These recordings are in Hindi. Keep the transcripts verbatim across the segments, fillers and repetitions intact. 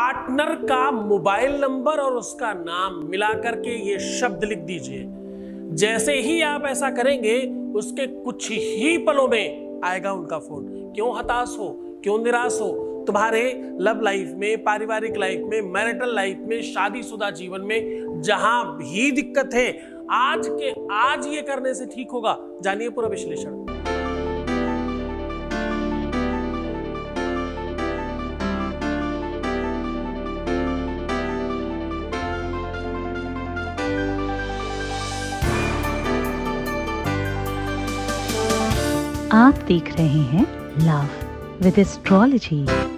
पार्टनर का मोबाइल नंबर और उसका नाम मिलाकर के ये शब्द लिख दीजिए। जैसे ही आप ऐसा करेंगे उसके कुछ ही पलों में आएगा उनका फोन। क्यों हताश हो, क्यों निराश हो, तुम्हारे लव लाइफ में, पारिवारिक लाइफ में, मैरिटल लाइफ में, शादीशुदा जीवन में जहां भी दिक्कत है, आज के आज ये करने से ठीक होगा। जानिए पूरा विश्लेषण। आप देख रहे हैं लव विद एस्ट्रोलॉजी।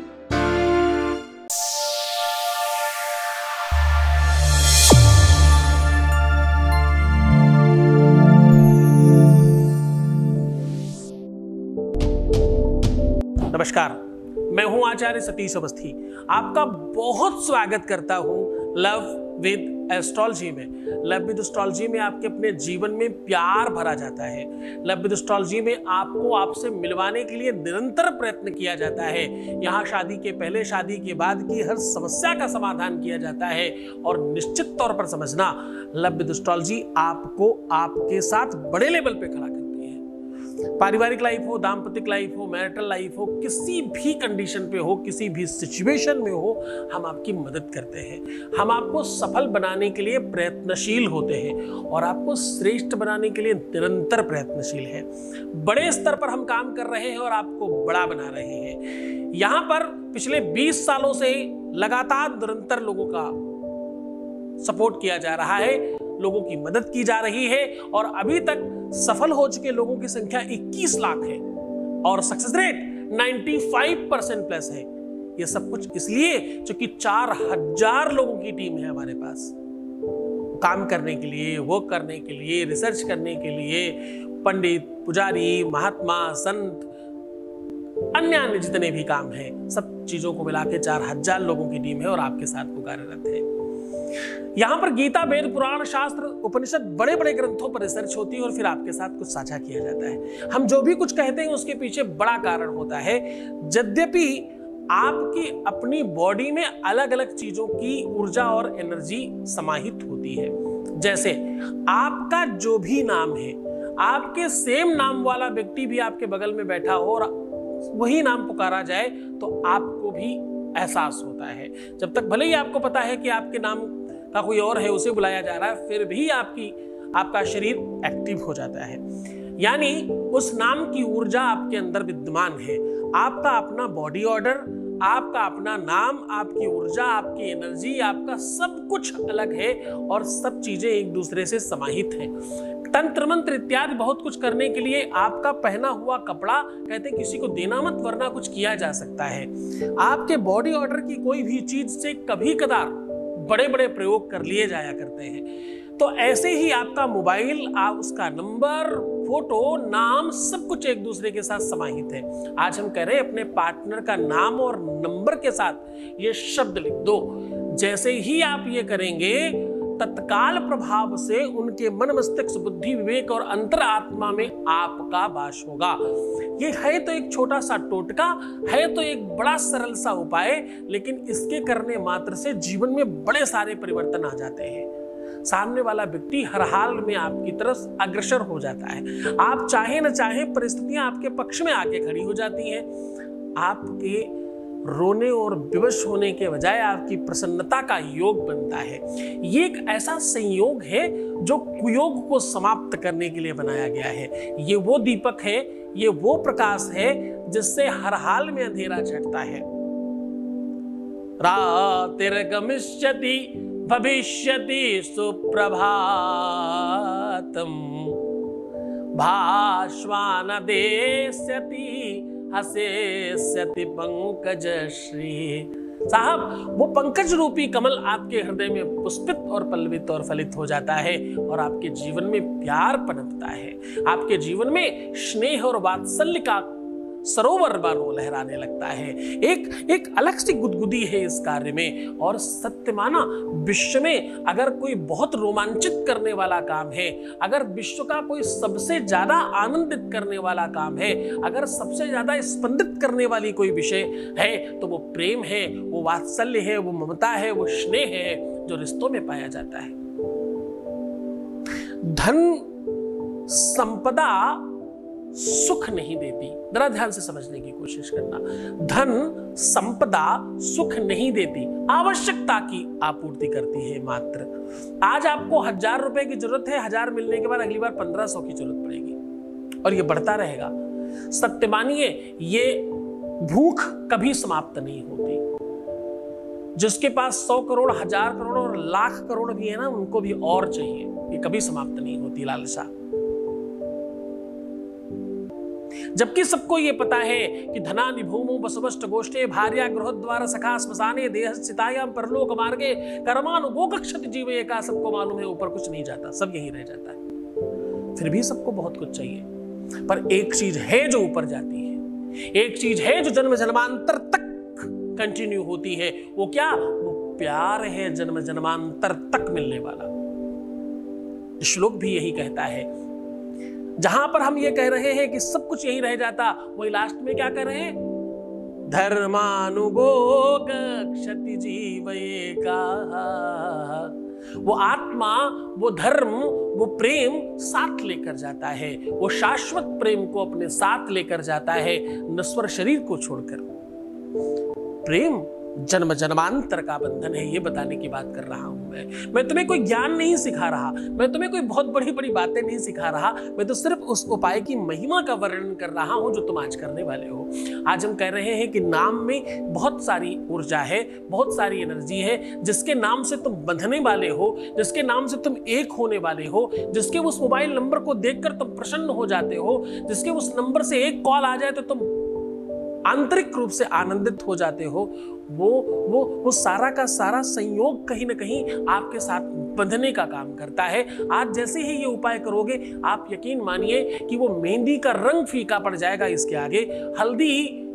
नमस्कार, मैं हूं आचार्य सतीश अवस्थी। आपका बहुत स्वागत करता हूं लव विद एस्ट्रोलॉजी में। लव विद एस्ट्रोलॉजी में आपके अपने जीवन में प्यार भरा जाता है। लव विद एस्ट्रोलॉजी में आपको आपसे मिलवाने के लिए निरंतर प्रयत्न किया जाता है। यहाँ शादी के पहले, शादी के बाद की हर समस्या का समाधान किया जाता है। और निश्चित तौर पर समझना, लव विद एस्ट्रोलॉजी आपको आपके साथ बड़े लेवल पे खड़ा करती है। पारिवारिक लाइफ हो, दाम्पतिक लाइफ हो, मैरिटल लाइफ हो, किसी भी कंडीशन पे हो, किसी भी सिचुएशन में हो, हम आपकी मदद करते हैं। हम आपको सफल बनाने के लिए प्रयत्नशील होते हैं और आपको श्रेष्ठ बनाने के लिए निरंतर प्रयत्नशील है। बड़े स्तर पर हम काम कर रहे हैं और आपको बड़ा बना रहे हैं। यहाँ पर पिछले बीस सालों से लगातार निरंतर लोगों का सपोर्ट किया जा रहा है, लोगों की मदद की जा रही है और अभी तक सफल हो चुके लोगों की संख्या इक्कीस लाख है और सक्सेस रेट पचानवे परसेंट प्लस है। यह सब कुछ इसलिए क्योंकि चार हजार लोगों की टीम है हमारे पास काम करने के लिए, वर्क करने के लिए, रिसर्च करने के लिए। पंडित, पुजारी, महात्मा, संत, अन्य अन्य जितने भी काम हैं, सब चीजों को मिला के चार हजार लोगों की टीम है और आपके साथ वो कार्यरत है। यहां पर गीता, वेद, पुराण, शास्त्र, उपनिषद, बड़े बड़े ग्रंथों पर रिसर्च होती है और फिर आपके साथ कुछ साझा किया जाता है। हम जो भी कुछ कहते हैं उसके पीछे बड़ा कारण होता है। यद्यपि आपकी अपनी बॉडी में अलग अलग चीजों की ऊर्जा और एनर्जी समाहित होती है। जैसे आपका जो भी नाम है, आपके सेम नाम वाला व्यक्ति भी आपके बगल में बैठा हो और वही नाम पुकारा जाए तो आपको भी एहसास होता है। जब तक भले ही आपको पता है कि आपके नाम का कोई और है, उसे बुलाया जा रहा है, फिर भी आपकी आपका शरीर एक्टिव हो जाता है। यानी उस नाम की ऊर्जा आपके अंदर विद्यमान है। आपका अपना बॉडी ऑर्डर, आपका अपना नाम, आपकी ऊर्जा, आपकी एनर्जी, आपका सब कुछ अलग है और सब चीजें एक दूसरे से समाहित हैं। तंत्र मंत्र इत्यादि बहुत कुछ करने के लिए आपका पहना हुआ कपड़ा कहते हैं किसी को देना मत, वरना कुछ किया जा सकता है। आपके बॉडी ऑर्डर की कोई भी चीज से कभी कदार बड़े बड़े प्रयोग कर लिए जाया करते हैं। तो ऐसे ही आपका मोबाइल, आप उसका नंबर, फोटो, नाम, सब कुछ एक दूसरे के साथ समाहित है। आज हम कह रहे हैं अपने पार्टनर का नाम और नंबर के साथ ये शब्द लिख दो। जैसे ही आप ये करेंगे तत्काल प्रभाव से उनके मन, मस्तिष्क, बुद्धि, विवेक और अंतरात्मा में आपका वास होगा। ये है तो एक छोटा सा टोटका, है तो एक बड़ा सरल सा उपाय, लेकिन इसके करने मात्र से जीवन में बड़े सारे परिवर्तन आ जाते हैं। सामने वाला व्यक्ति हर हाल में आपकी तरफ अग्रसर हो जाता है। आप चाहे न चाहे परिस्थितियां आपके पक्ष में आके खड़ी हो जाती हैं। आपके रोने और विवश होने के बजाय आपकी प्रसन्नता का योग बनता है। ये एक ऐसा संयोग है जो कुयोग को समाप्त करने के लिए बनाया गया है। ये वो दीपक है, ये वो प्रकाश है जिससे हर हाल में अंधेरा छटता है। रातिर्गमिष्यति भविष्यति सुप्रभातम भास्वान देस्यति हसेस्यति पंकज श्री। साहब, वो पंकज रूपी कमल आपके हृदय में पुष्पित और पल्लवित और फलित हो जाता है और आपके जीवन में प्यार पनपता है। आपके जीवन में स्नेह और वात्सल्य का सरोवर मानो लहराने लगता है। एक एक अलग सी गुदगुदी है इस कार्य में। और सत्य माना, विश्व में अगर कोई बहुत रोमांचित करने वाला काम है, अगर विश्व का कोई सबसे ज्यादा आनंदित करने वाला काम है, अगर सबसे ज्यादा स्पंदित करने वाली कोई विषय है, तो वो प्रेम है, वो वात्सल्य है, वो ममता है, वो स्नेह है, जो रिश्तों में पाया जाता है। धन संपदा सुख नहीं देती। जरा ध्यान से समझने की कोशिश करना। धन संपदा सुख नहीं देती, आवश्यकता की आपूर्ति करती है मात्र। आज आपको हजार रुपए की जरूरत है, हजार मिलने के बाद अगली बार पंद्रह सौ की जरूरत पड़ेगी और ये बढ़ता रहेगा। सत्य मानिए, ये भूख कभी समाप्त नहीं होती। जिसके पास सौ करोड़, हजार करोड़ और लाख करोड़ भी है ना, उनको भी और चाहिए। ये कभी समाप्त नहीं होती लालसा। जबकि सबको ये पता है कि धनानि भूमौ वसुवष्ट गोष्ठे भार्या गृहद्वार सखा श्मशाने देहस्थितायां परलोक मार्गे कर्मानुगोक्षति जीवे का। सबको मालूम है ऊपर कुछ नहीं जाता, सब यही रह जाता है। फिर भी सबको बहुत कुछ चाहिए, पर एक चीज है जो ऊपर जाती है, एक चीज है जो जन्म जन्मांतर तक कंटिन्यू होती है। वो क्या? वो प्यार है, जन्म जन्मांतर तक मिलने वाला। श्लोक भी यही कहता है। जहां पर हम ये कह रहे हैं कि सब कुछ यही रह जाता, वही लास्ट में क्या कह रहे हैं? धर्मानुगोग क्षति जीवयेका। वो आत्मा, वो धर्म, वो प्रेम साथ लेकर जाता है। वो शाश्वत प्रेम को अपने साथ लेकर जाता है, नश्वर शरीर को छोड़कर। प्रेम जन्म जन्मांतर का बंधन है, ये बताने की बात कर रहा हूं मैं। मैं तुम्हें कोई ज्ञान नहीं सिखा रहा, मैं तुम्हें कोई बहुत बड़ी बड़ी बातें नहीं सिखा रहा, मैं तो सिर्फ उस उपाय की महिमा का वर्णन कर रहा हूं जो तुम आज करने वाले हो। आज हम कह रहे हैं कि नाम में बहुत सारी ऊर्जा है, बहुत सारी एनर्जी है, जिसके नाम से तुम बंधने वाले हो, जिसके नाम से तुम एक होने वाले हो, जिसके उस मोबाइल नंबर को देखकर तुम प्रसन्न हो जाते हो, जिसके उस नंबर से एक कॉल आ जाए तो तुम आंतरिक रूप से आनंदित हो जाते हो। वो वो वो सारा का सारा संयोग कहीं ना कहीं आपके साथ बंधने का काम करता है। आज जैसे ही ये उपाय करोगे, आप यकीन मानिए कि वो मेहंदी का रंग फीका पड़ जाएगा इसके आगे। हल्दी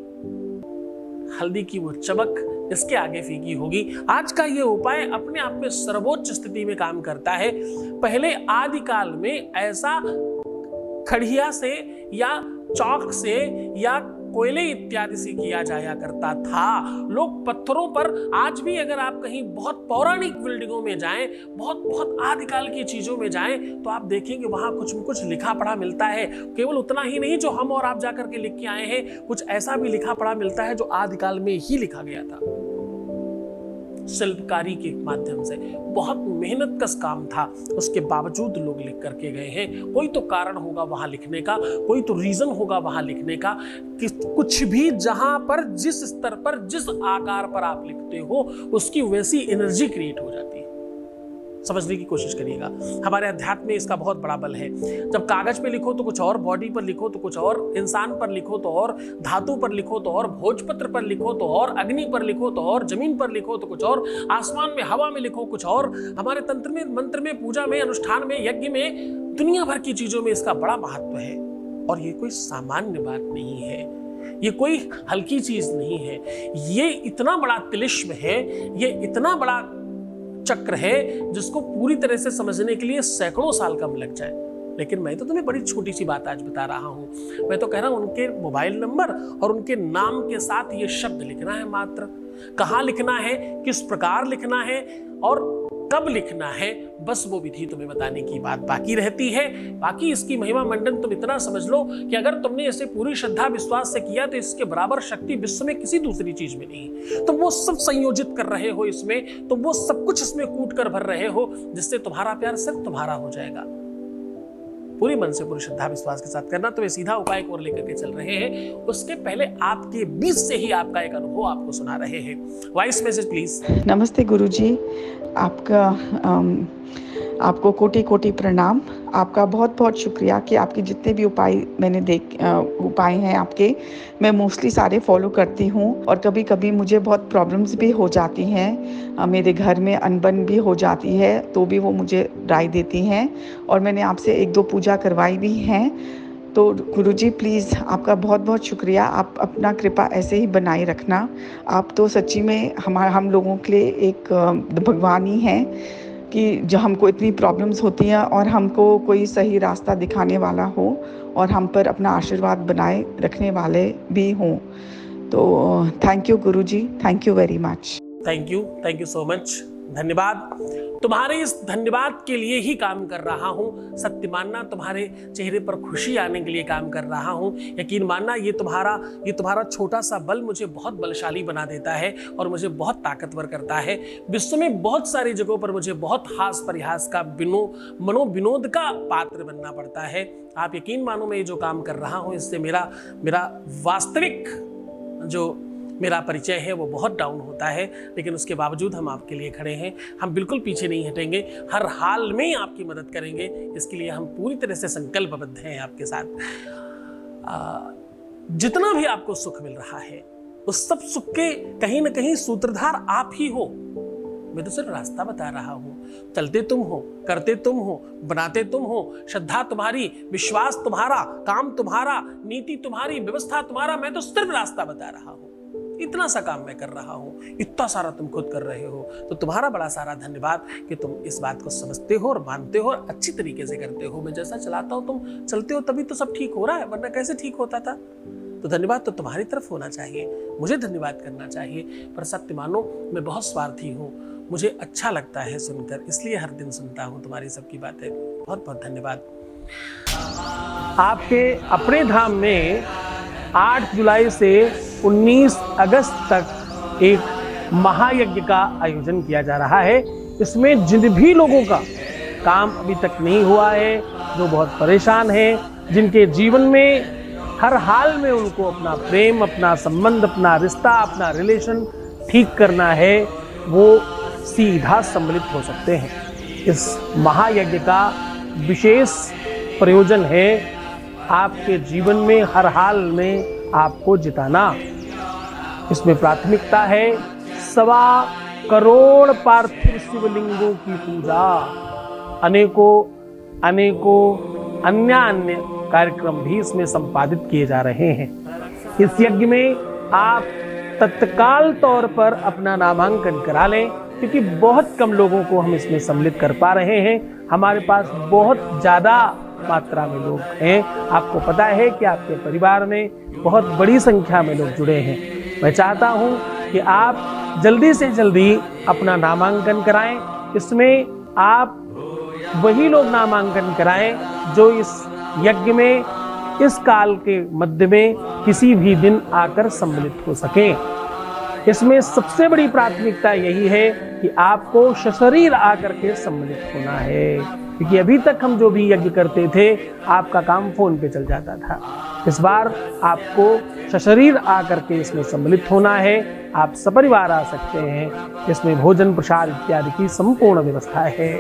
हल्दी की वो चमक इसके आगे फीकी होगी। आज का ये उपाय अपने आप में सर्वोच्च स्थिति में काम करता है। पहले आदिकाल में ऐसा खड़िया से या चौक से या कोयले इत्यादि से किया जाया करता था। लोग पत्थरों पर, आज भी अगर आप कहीं बहुत पौराणिक बिल्डिंगों में जाएं, बहुत बहुत आदिकाल की चीजों में जाएं, तो आप देखेंगे वहां कुछ कुछ लिखा पढ़ा मिलता है। केवल उतना ही नहीं जो हम और आप जाकर के लिख के आए हैं, कुछ ऐसा भी लिखा पढ़ा मिलता है जो आदिकाल में ही लिखा गया था। शिल्पकारी के माध्यम से बहुत मेहनत का काम था, उसके बावजूद लोग लिख करके गए हैं। कोई तो कारण होगा वहां लिखने का, कोई तो रीजन होगा वहां लिखने का कि कुछ भी जहां पर, जिस स्तर पर, जिस आकार पर आप लिखते हो, उसकी वैसी एनर्जी क्रिएट हो जाती है। समझने की कोशिश करिएगा। हमारे अध्यात्म में इसका बहुत बड़ा बल है। जब कागज पे लिखो तो कुछ और, बॉडी पर लिखो तो कुछ और, इंसान पर लिखो तो और, धातु पर लिखो तो और, भोजपत्र पर लिखो तो और, अग्नि पर लिखो तो और, जमीन पर लिखो तो कुछ और, आसमान में, हवा में लिखो कुछ और। हमारे तंत्र में, मंत्र में, पूजा में, अनुष्ठान में, यज्ञ में, दुनिया भर की चीजों में इसका बड़ा महत्व है। और ये कोई सामान्य बात नहीं है, ये कोई हल्की चीज नहीं है। ये इतना बड़ा तिलिस्म है, ये इतना बड़ा चक्र है जिसको पूरी तरह से समझने के लिए सैकड़ों साल कम लग जाए। लेकिन मैं तो तुम्हें बड़ी छोटी सी बात आज बता रहा हूं। मैं तो कह रहा हूं उनके मोबाइल नंबर और उनके नाम के साथ ये शब्द लिखना है मात्र। कहां लिखना है, किस प्रकार लिखना है और कब लिखना है, बस वो विधि तुम्हें बताने की बात बाकी रहती है। बाकी इसकी महिमा मंडन तुम इतना समझ लो कि अगर तुमने इसे पूरी श्रद्धा विश्वास से किया तो इसके बराबर शक्ति विश्व में किसी दूसरी चीज में नहीं। तुम वो सब संयोजित कर रहे हो इसमें, तुम वो सब कुछ इसमें कूट कर भर रहे हो जिससे तुम्हारा प्यार सिर्फ तुम्हारा हो जाएगा। पूरी मन से, पूरी श्रद्धा विश्वास के साथ करना। तो वे सीधा उपाय को लेकर के चल रहे हैं। उसके पहले आपके बीच से ही आपका एक अनुभव आपको सुना रहे हैं। Voice message please. नमस्ते गुरुजी, आपका आम, आपको कोटि कोटि प्रणाम। आपका बहुत बहुत शुक्रिया कि आपके जितने भी उपाय मैंने देख उपाय हैं आपके, मैं मोस्टली सारे फॉलो करती हूँ। और कभी कभी मुझे बहुत प्रॉब्लम्स भी हो जाती हैं, मेरे घर में अनबन भी हो जाती है, तो भी वो मुझे राय देती हैं। और मैंने आपसे एक दो पूजा करवाई भी हैं, तो गुरुजी प्लीज़ आपका बहुत बहुत शुक्रिया। आप अपना कृपा ऐसे ही बनाए रखना। आप तो सच्ची में हमारा हम लोगों के लिए एक भगवान ही हैं कि जो हमको इतनी प्रॉब्लम्स होती हैं और हमको कोई सही रास्ता दिखाने वाला हो और हम पर अपना आशीर्वाद बनाए रखने वाले भी हों। तो थैंक यू गुरुजी, thank you very much. Thank you, thank you so much. धन्यवाद। तुम्हारे इस धन्यवाद के लिए ही काम कर रहा हूँ। सत्य मानना, तुम्हारे चेहरे पर खुशी आने के लिए काम कर रहा हूँ। यकीन मानना, ये तुम्हारा ये तुम्हारा छोटा सा बल मुझे बहुत बलशाली बना देता है और मुझे बहुत ताकतवर करता है। विश्व में बहुत सारी जगहों पर मुझे बहुत हास परिहास का बिनो मनो विनोद का पात्र बनना पड़ता है। आप यकीन मानो, मैं ये जो काम कर रहा हूँ इससे मेरा मेरा वास्तविक जो मेरा परिचय है वो बहुत डाउन होता है, लेकिन उसके बावजूद हम आपके लिए खड़े हैं। हम बिल्कुल पीछे नहीं हटेंगे, हर हाल में आपकी मदद करेंगे। इसके लिए हम पूरी तरह से संकल्पबद्ध हैं आपके साथ। आ, जितना भी आपको सुख मिल रहा है उस सब सुख के कहीं ना कहीं सूत्रधार आप ही हो। मैं तो सिर्फ रास्ता बता रहा हूँ। चलते तुम हो, करते तुम हो, बनाते तुम हो। श्रद्धा तुम्हारी, विश्वास तुम्हारा, काम तुम्हारा, नीति तुम्हारी, व्यवस्था तुम्हारा। मैं तो सिर्फ रास्ता बता रहा हूँ। इतना सा काम मैं कर रहा हूँ, इतना सारा तुम खुद कर रहे हो। तो तुम्हारा बड़ा सारा धन्यवाद कि तुम इस बात को समझते हो और मानते हो और अच्छी तरीके से करते हो। मैं जैसा चलाता हूँ तुम चलते हो, तभी तो सब ठीक हो रहा है, वरना कैसे ठीक होता था। तो धन्यवाद तो तुम्हारी तरफ होना चाहिए, मुझे धन्यवाद करना चाहिए। पर सत्य मानो, मैं बहुत स्वार्थी हूँ। मुझे अच्छा लगता है सुनकर, इसलिए हर दिन सुनता हूँ तुम्हारी सबकी बातें। बहुत बहुत धन्यवाद। आपके अपने धाम में आठ जुलाई से उन्नीस अगस्त तक एक महायज्ञ का आयोजन किया जा रहा है। इसमें जिन भी लोगों का काम अभी तक नहीं हुआ है, जो बहुत परेशान हैं, जिनके जीवन में हर हाल में उनको अपना प्रेम, अपना संबंध, अपना रिश्ता, अपना रिलेशन ठीक करना है, वो सीधा सम्मिलित हो सकते हैं। इस महायज्ञ का विशेष प्रयोजन है आपके जीवन में हर हाल में आपको जिताना। इसमें प्राथमिकता है सवा करोड़ पार्थिव शिवलिंगों की पूजा। अनेकों अनेकों अन्य अन्य कार्यक्रम भी इसमें संपादित किए जा रहे हैं। इस यज्ञ में आप तत्काल तौर पर अपना नामांकन करा लें, क्योंकि बहुत कम लोगों को हम इसमें सम्मिलित कर पा रहे हैं। हमारे पास बहुत ज़्यादा मात्रा में लोग हैं। आपको पता है कि आपके परिवार में बहुत बड़ी संख्या में लोग जुड़े हैं। मैं चाहता हूं कि आप जल्दी से जल्दी अपना नामांकन कराएं। इसमें आप वही लोग नामांकन कराएं जो इस यज्ञ में इस काल के मध्य में किसी भी दिन आकर सम्मिलित हो सकें। इसमें सबसे बड़ी प्राथमिकता यही है कि आपको सशरीर आकर के सम्मिलित होना है, क्योंकि अभी तक हम जो भी यज्ञ करते थे आपका काम फोन पे चल जाता था। इस बार आपको सशरीर आकर के इसमें सम्मिलित होना है। आप सपरिवार आ सकते हैं। इसमें भोजन प्रसाद इत्यादि की संपूर्ण व्यवस्था है।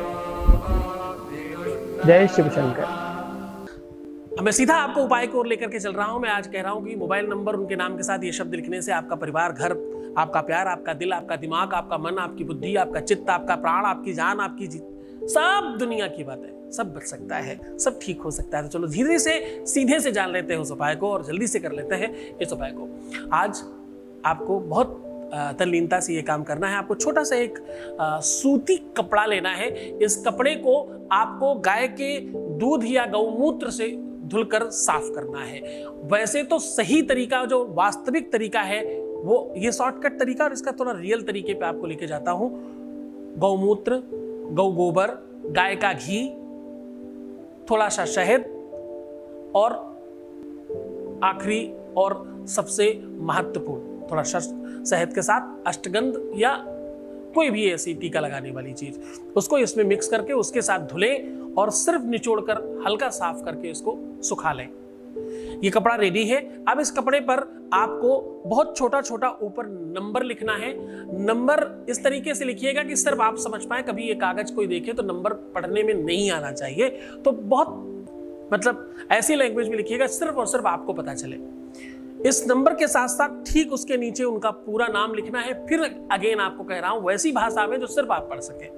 जय शिव शंकर। मैं सीधा आपको उपाय को लेकर के चल रहा हूं। मैं आज कह रहा हूं कि मोबाइल नंबर, उनके नाम के साथ ये शब्द लिखने से आपका परिवार, घर, आपका प्यार, आपका दिल, आपका दिमाग, आपका मन, आपकी बुद्धि, आपका चित्त, आपका प्राण, आपकी जान, आपकी जीत, सब दुनिया की बात है, सब बच सकता है, सब ठीक हो सकता है। तो चलो धीरे से सीधे से जान लेते हैं उस उपाय को और जल्दी से कर लेते हैं इस उपाय को। आज आपको बहुत तल्लीनता से ये काम करना है। आपको छोटा सा एक आ, सूती कपड़ा लेना है। इस कपड़े को आपको गाय के दूध या गौमूत्र से धुलकर साफ करना है। वैसे तो सही तरीका, जो वास्तविक तरीका है, वो ये शॉर्टकट तरीका, और इसका थोड़ा रियल तरीके पे आपको लेके जाता हूं। गौमूत्र, गौ गोबर, गाय का घी, थोड़ा सा शहद और आखिरी और सबसे महत्वपूर्ण थोड़ा शहद के साथ अष्टगंध या कोई भी ऐसी टीका लगाने वाली चीज, उसको इसमें मिक्स करके उसके साथ धुलें और सिर्फ निचोड़कर हल्का साफ करके इसको सुखा लें। ये कपड़ा रेडी है। अब इस कपड़े पर आपको बहुत छोटा छोटा ऊपर नंबर लिखना है। नंबर इस तरीके से लिखिएगा कि सिर्फ आप समझ पाए। कभी ये कागज कोई देखे तो नंबर पढ़ने में नहीं आना चाहिए, तो बहुत मतलब ऐसी लैंग्वेज में लिखिएगा सिर्फ और सिर्फ आपको पता चले। इस नंबर के साथ साथ ठीक उसके नीचे उनका पूरा नाम लिखना है। फिर अगेन आपको कह रहा हूं वैसी भाषा में जो सिर्फ आप पढ़ सके।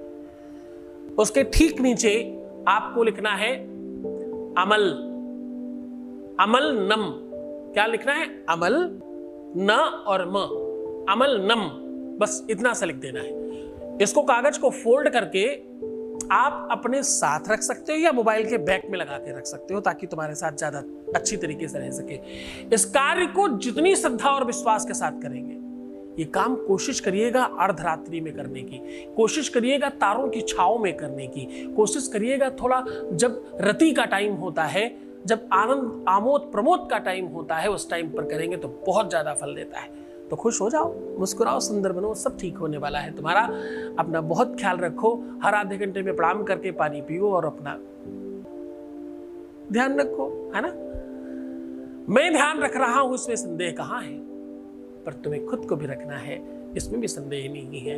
उसके ठीक नीचे आपको लिखना है अमल। अमल नम, क्या लिखना है? अमल न और म, अमल नम, बस इतना सा लिख देना है। इसको कागज को फोल्ड करके आप अपने साथ रख सकते हो या मोबाइल के बैग में लगा के रख सकते हो, ताकि तुम्हारे साथ ज्यादा अच्छी तरीके से रह सके। इस कार्य को जितनी श्रद्धा और विश्वास के साथ करेंगे, ये काम कोशिश करिएगा अर्धरात्रि में करने की, कोशिश करिएगा तारों की छाव में करने की, कोशिश करिएगा थोड़ा जब रति का टाइम होता है, जब आनंद आमोद प्रमोद का टाइम होता है, उस टाइम पर करेंगे तो बहुत ज्यादा फल देता है। तो खुश हो जाओ, मुस्कुराओ, सुंदर बनो, सब ठीक होने वाला है तुम्हारा। अपना बहुत ख्याल रखो, हर आधे घंटे में प्रणाम करके पानी पियो और अपना ध्यान रखो, है ना। मैं ध्यान रख रहा हूं, इसमें संदेह कहां है, पर तुम्हें खुद को भी रखना है, इसमें भी संदेह नहीं है।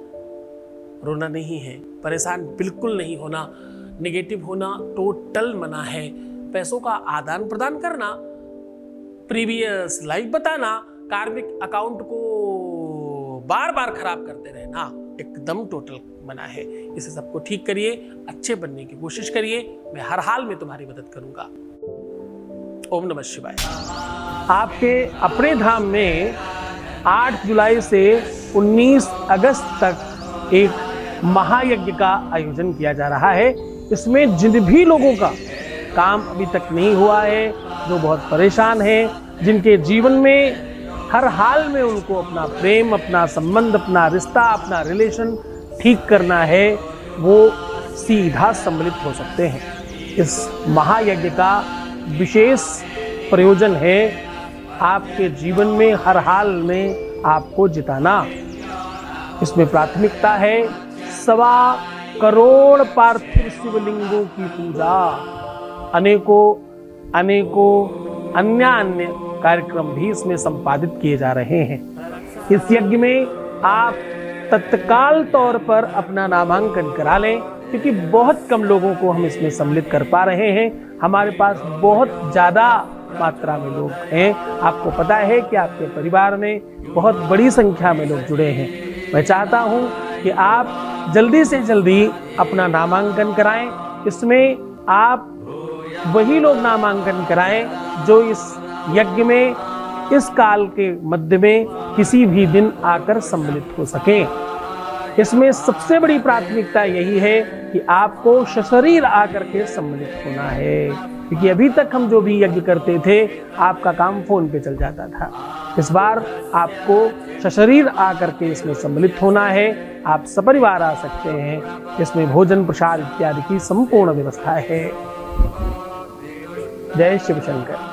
रोना नहीं है, परेशान बिल्कुल नहीं होना, नेगेटिव होना टोटल मना है। पैसों का आदान प्रदान करना, प्रीवियस लाइफ बताना, कार्मिक अकाउंट को बार बार खराब करते रहना एकदम टोटल मना है। इसे सबको ठीक करिए, अच्छे बनने की कोशिश करिए, मैं हर हाल में तुम्हारी मदद करूंगा। ओम नमः शिवाय। आपके अपने धाम में आठ जुलाई से उन्नीस अगस्त तक एक महायज्ञ का आयोजन किया जा रहा है। इसमें जिन भी लोगों का काम अभी तक नहीं हुआ है, जो बहुत परेशान हैं, जिनके जीवन में हर हाल में उनको अपना प्रेम, अपना संबंध, अपना रिश्ता, अपना रिलेशन ठीक करना है, वो सीधा सम्मिलित हो सकते हैं। इस महायज्ञ का विशेष प्रयोजन है आपके जीवन में हर हाल में आपको जिताना। इसमें प्राथमिकता है सवा करोड़ पार्थिव शिवलिंगों की पूजा, अनेकों अनेकों अन्य अन्य कार्यक्रम भी इसमें संपादित किए जा रहे हैं। इस यज्ञ में आप तत्काल तौर पर अपना नामांकन करा लें, क्योंकि बहुत कम लोगों को हम इसमें सम्मिलित कर पा रहे हैं। हमारे पास बहुत ज़्यादा मात्रा में लोग हैं। आपको पता है कि आपके परिवार में बहुत बड़ी संख्या में लोग जुड़े हैं। मैं चाहता हूं कि आप जल्दी से जल्दी अपना नामांकन कराएं। इसमें आप वही लोग नामांकन कराएं जो इस यज्ञ में इस काल के मध्य में किसी भी दिन आकर सम्मिलित हो सकें। इसमें सबसे बड़ी प्राथमिकता यही है कि आपको सशरीर आकर के सम्मिलित होना है, क्योंकि अभी तक हम जो भी यज्ञ करते थे आपका काम फोन पे चल जाता था। इस बार आपको सशरीर आकर के इसमें सम्मिलित होना है। आप सपरिवार आ सकते हैं। इसमें भोजन प्रसाद इत्यादि की संपूर्ण व्यवस्था है। जय शिव शंकर।